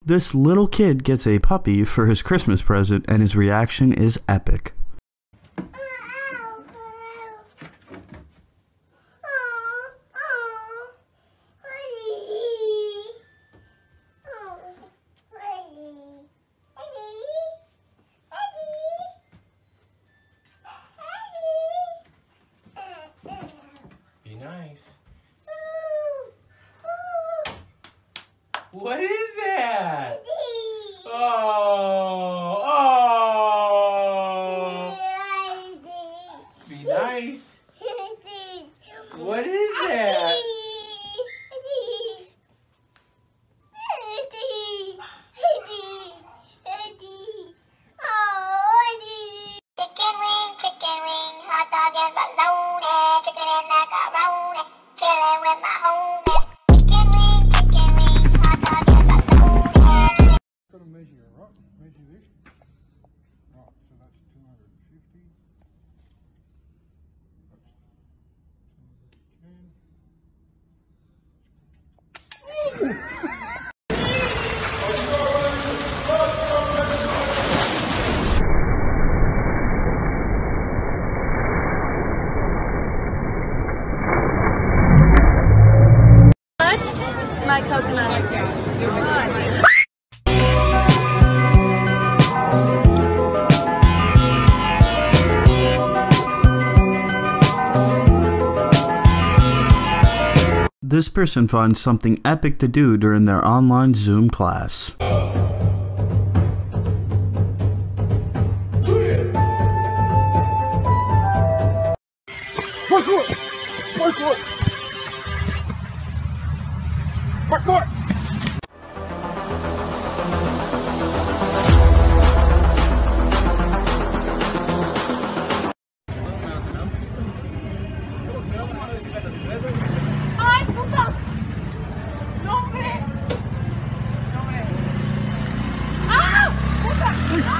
This little kid gets a puppy for his Christmas present, and his reaction is epic. Be nice. What is that? Oh, oh. Be nice. What is that? Chicken wing, hot dog and bologna, chicken and macaroni, chilling with my homies. Chicken wing, hot dog and bologna. Gonna measure your rock, measure this. Right, so that's 250. That's 210. My coconut. This person finds something epic to do during their online Zoom class. Parkour! Parkour! Parkour! ¡Ay, puta! ¡No me! ¡No me! ¡Ah! ¡Puta!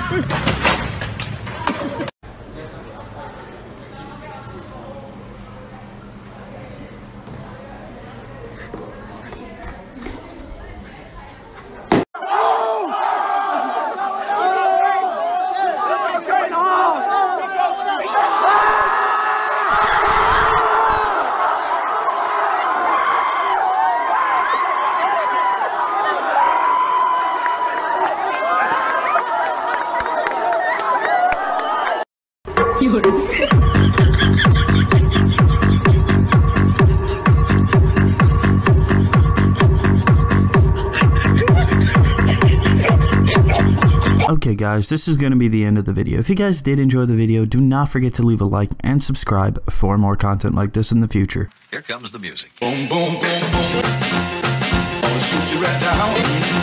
Okay guys, this is going to be the end of the video. If you guys did enjoy the video, do not forget to leave a like and subscribe for more content like this in the future. Here comes the music. Boom, boom, boom, boom. I'll shoot you right down.